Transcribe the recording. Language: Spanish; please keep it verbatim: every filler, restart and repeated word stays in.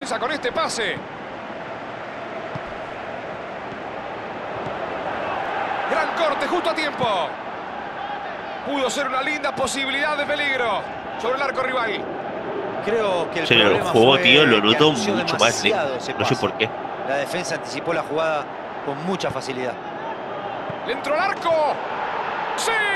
Con este pase. Gran corte, justo a tiempo. Pudo ser una linda posibilidad de peligro sobre el arco rival. Creo que el Se problema lo jugó, fue tío, lo que notó anunció mucho más demasiado lento. ese No sé pase. por qué. La defensa anticipó la jugada con mucha facilidad. Le entró al arco. ¡Sí!